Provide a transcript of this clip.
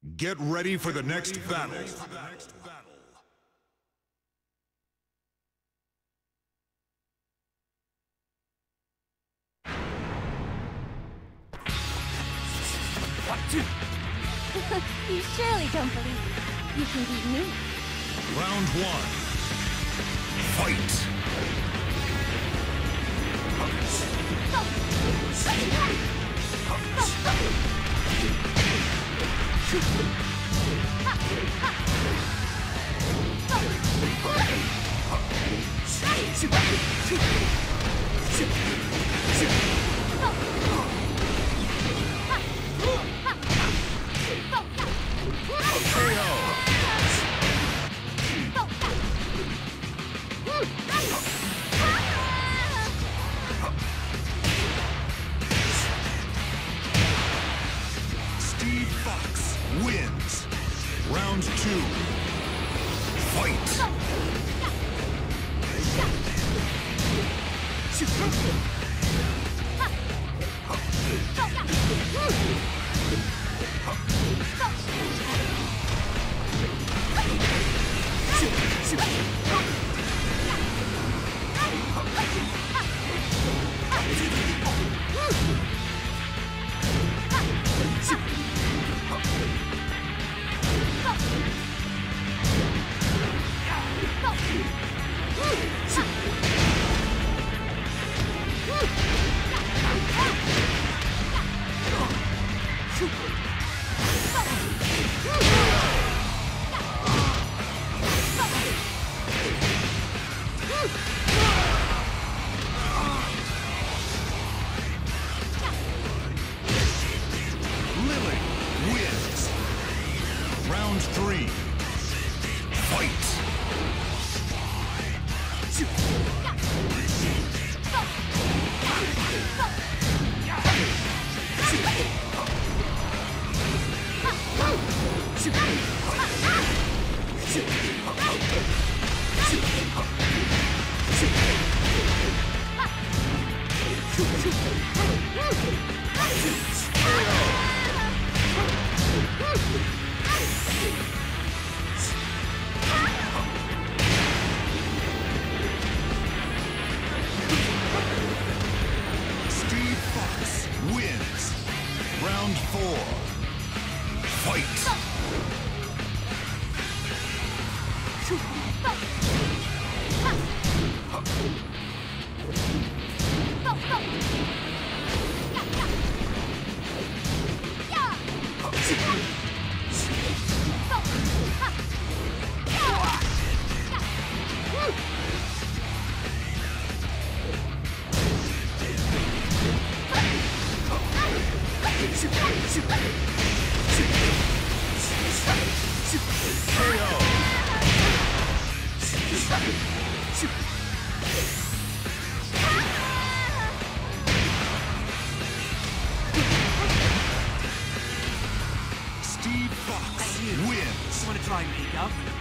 Get ready for the next battle. You surely don't believe you can beat me. Round one. Fight! Steve Fox wins. Round two. Fight! Lily wins. Round three. Fight! Steve Fox wins. Round four. Fight! Steve Fox wins. Want to try makeup?